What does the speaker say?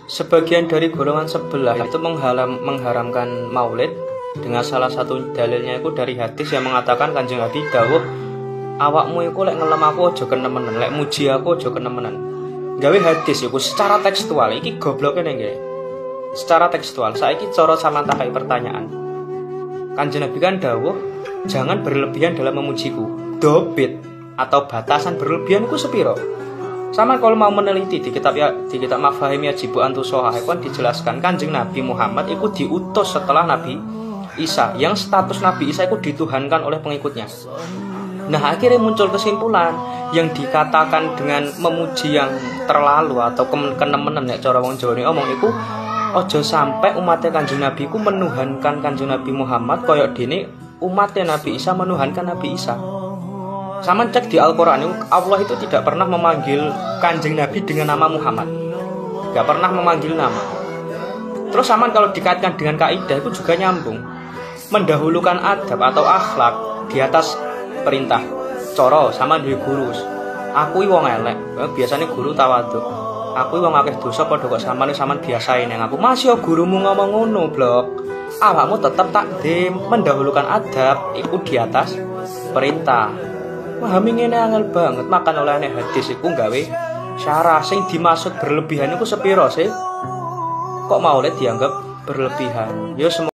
Sebagian dari golongan sebelah itu mengharamkan maulid dengan salah satu dalilnya itu dari hadis yang mengatakan Kanjeng Nabi dawuh, awakmu iku lek ngelem aku aja kenemenen, lek muji aku aja kenemenen. Gawe hadis iku secara tekstual iki gobloke ning nggih. Secara tekstual saiki cara sama takai pertanyaan. Kanjeng Nabi kan dawuh, jangan berlebihan dalam memujiku. Dobit atau batasan berlebihan iku sepiro? Sama kalau mau meneliti di kitab Mafahim Yajibu Antu Sohah kan dijelaskan Kanjeng Nabi Muhammad itu diutus setelah Nabi Isa, yang status Nabi Isa itu dituhankan oleh pengikutnya. Nah akhirnya muncul kesimpulan yang dikatakan dengan memuji yang terlalu atau kenemenen nek cara wong Jawa ngomong iku ojo sampai umatnya Kanjeng Nabi ku menuhankan Kanjeng Nabi Muhammad koyok dene umatnya Nabi Isa menuhankan Nabi Isa. Sama cek di Al-Quran, Allah itu tidak pernah memanggil Kanjeng Nabi dengan nama Muhammad, gak pernah memanggil nama. Terus sama kalau dikaitkan dengan kaidah itu juga nyambung, mendahulukan adab atau akhlak di atas perintah. Coro sama duwe guru, aku wong elek, biasanya guru tawaduk. Aku wong akeh dosa padha kok samane biasain yang aku masih gurumu ngomong ngono blok. Awakmu tetap takdim, mendahulukan adab itu di atas perintah. Memahami ngene angel banget, makan oleh hadis iku gawe syarah sing dimaksud berlebihan iku sepiro sih? Kok maulid dianggap berlebihan? Ya